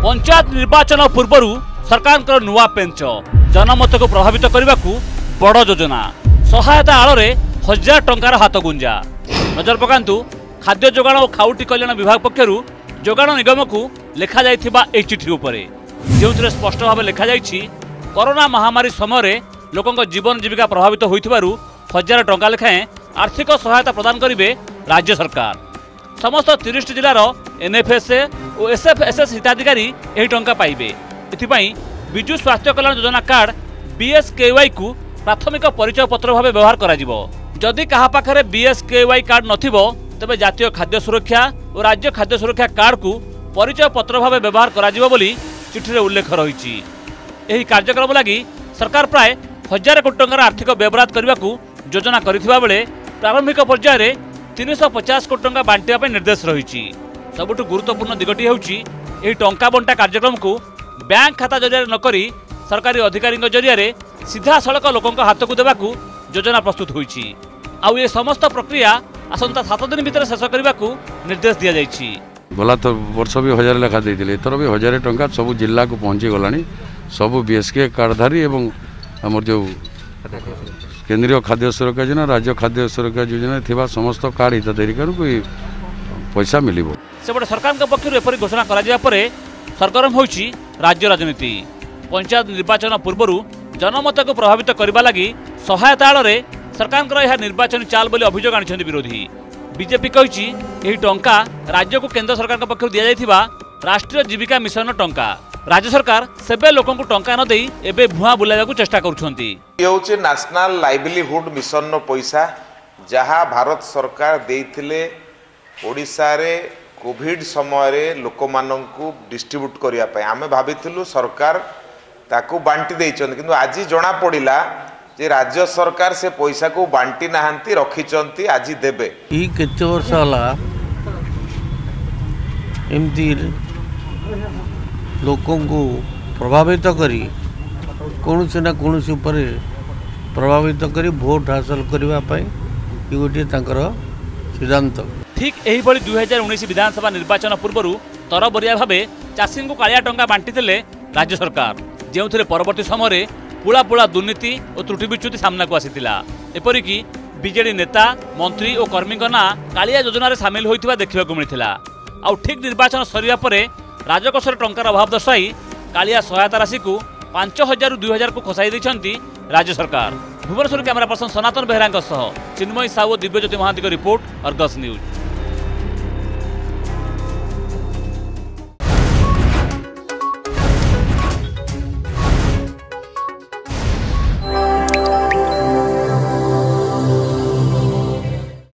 पंचायत निर्वाचन पूर्व सरकार नुआ पेंच जनमत को प्रभावित करने को बड़ योजना सहायता आड़ हजार टंकार हाथ गुंजा। नजर पकांतु खाद्य जोगाण और खाउटी कल्याण विभाग पक्षर जोगाण निगम को लिखा जाइथिबा ए चिठी उपरे जो स्पष्ट भाव लिखा जाइछि कोरोना महामारी समय लोकों जीवन जीविका प्रभावित होइथिबारु हजार टंका लेखाएं आर्थिक सहायता प्रदान करिवे राज्य सरकार। समस्त 30 जिलार एनएफएसए और एसएफएसएस हिताधिकारी यही टंका पाइबे। एथिपाई विजु स्वास्थ्य कल्याण योजना कार्ड बीएसकेवाई को प्राथमिक परिचय पत्र भाव व्यवहार करा जिवो। जदि कहा पाखरे बीएसकेवाई कार्ड नथिबो तबे जातीय खाद्य सुरक्षा और राज्य खाद्य सुरक्षा कार्ड को परिचय पत्र भाव व्यवहार करा जिवो बोली चिठी रे उल्लेख रहिछि। एही कार्यक्रम लागि सरकार प्राय 1000 कोटी टंकार आर्थिक व्यवहार करने को योजना करिथिबा बेले प्रारंभिक पर्यायर 350 कोटी टंका बांटिया निर्देश रही। सबुठ गुरुत्वपूर्ण दिगटी होउछि एही टंका बंटा कार्यक्रम को बैंक खाता जरिया नकरी सरकारी अधिकारी जरिया सीधा सड़क लोकों हाथ को देवाकू योजना प्रस्तुत होइछि। आउ ये समस्त प्रक्रिया आसंता 7 दिन भितर शेष करने को निर्देश दिया जाइछि। गला तो वर्ष भी 1000 लेखा देते एथर भी 1000 टंका सब जिला को पहुँची गलानी। सब बीएसके कार्डधारी एवं आमर जो केंद्रीय खाद्य सुरक्षा योजना राज्य खाद्य सुरक्षा योजना थिबा समस्त कार्ड हिताधिकारी को पैसा मिलिबो। सेपटे सरकार पक्षर एपरी घोषणा करा परे सरगरम होइछि राज्य राजनीति। पंचायत निर्वाचन पूर्व जनमत को प्रभावित करने लगी सहायता आड़ सरकार यह निर्वाचन चाल बोली अभियोग आनिछन्ति विरोधी। बीजेपी कहिछि एही टंका राज्य को केंद्र सरकार पक्षर दिया जाइथिबा राष्ट्रीय जीविका मिशन टंका। राज्य सरकार सेबे लोकों को टंका न देई एबे भुआ बुलाइबा को चेष्टा करुछन्ति। ये नेशनल लाइवलीहुड मिशन नो पैसा जहाँ भारत सरकार देइथिले ओडिशा रे कोविड समय रे लोक माननकु डिस्ट्रीब्यूट करिया पय आमे भाबिथिलु सरकार ताकू बांटी देइछन किंतु आज जना पड़िला जे राज्य सरकार से पैसा को बांटी नाहंती रखिचंती आज देबे। ई केते वर्ष होला एमती लोकों को प्रभावित करी कौन से ना कौन से ऊपर प्रभावित करी भोट हासिल करने गोटे सिद्धांत। ठीक यही 2019 विधानसभा निर्वाचन पूर्व तरबरिया भाव चाषी को कालिया टंका बांटी राज्य सरकार जो परवर्ती समय पुला पुला दुर्नीति और त्रुटि विच्युति सामना को आसीथिला। एपरिकी बीजेडी नेता मंत्री और कर्मी ना कालिया योजना सामिल होइथिबा देखिबाकू मिलिथिला। आउ ठीक निर्वाचन सरिया परे राजकोष टंकार अभाव दर्शाई कालिया सहायता राशि को 5000 रु 2000 को खसाई देछन्ति राज्य सरकार। Bhubaneswar camera person Sanatan Behera Chinmayee Sahu Dibyajyoti Mahanty report Argus news.